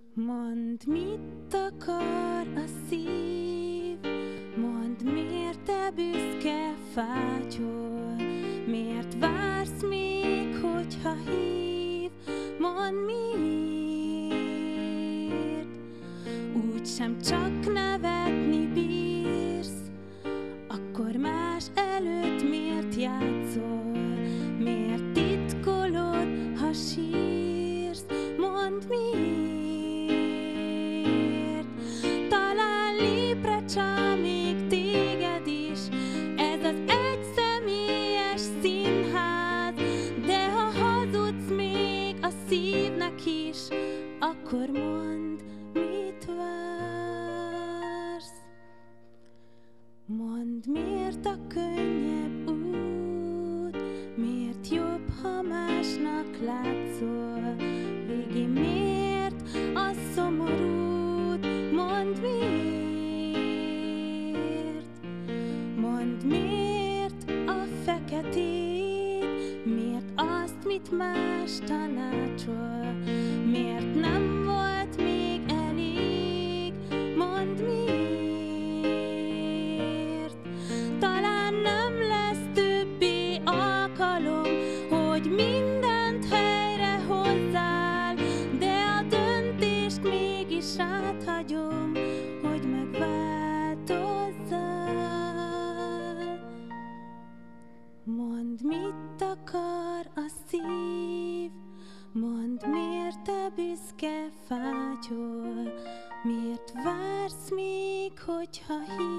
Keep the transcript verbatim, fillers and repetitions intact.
Mondd, mit akar a szív, mondd, miért te büszke fátyol, miért vársz még, hogyha hív, mondd miért, úgysem csak nevetni bírsz, akkor más előtt miért játszol, miért titkolod, ha sírsz, mondd miért. Talán lépre csámig téged is ez az egyszemélyes színház, de ha hazudsz még a szívnek is, akkor mondd, mit vársz. Mondd, miért a könnyebb út, miért jobb, ha másnak látszol, végén miért a szomorút, mondd miért. Mondd, miért a feketét, miért azt, mit más tanácsol, miért nem volt még elég, mondd miért. Talán nem lesz többé alkalom, hogy mindent helyre hozzál, de a döntést mégis áthagyom, hogy megváltozzál. Mondd, mit akar a szív, mondd, miért te büszke fátyol, miért vársz még, hogyha hív.